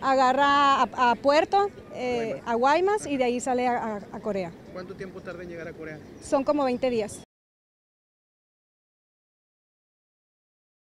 agarra a Puerto, a Guaymas y de ahí sale a Corea. ¿Cuánto tiempo tarda en llegar a Corea? Son como 20 días.